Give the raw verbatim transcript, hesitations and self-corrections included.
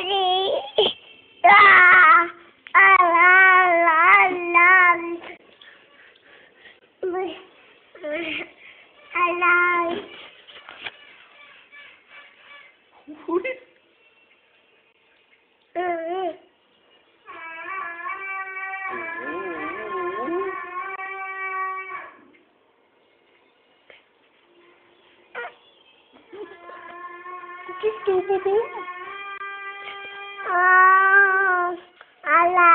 Ah, la, la, la. I like. Just do the. Oh, I like.